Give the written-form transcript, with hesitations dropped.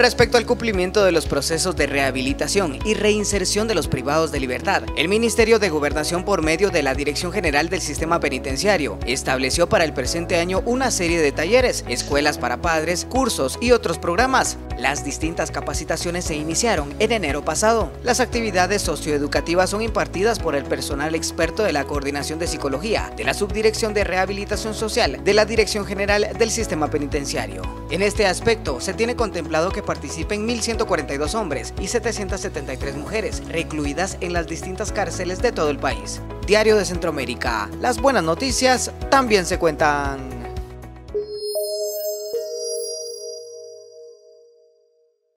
Respecto al cumplimiento de los procesos de rehabilitación y reinserción de los privados de libertad, el Ministerio de Gobernación, por medio de la Dirección General del Sistema Penitenciario, estableció para el presente año una serie de talleres, escuelas para padres, cursos y otros programas. Las distintas capacitaciones se iniciaron en enero pasado. Las actividades socioeducativas son impartidas por el personal experto de la Coordinación de Psicología, de la Subdirección de Rehabilitación Social, de la Dirección General del Sistema Penitenciario. En este aspecto, se tiene contemplado que participen 1.142 hombres y 773 mujeres, recluidas en las distintas cárceles de todo el país. Diario de Centroamérica, las buenas noticias también se cuentan.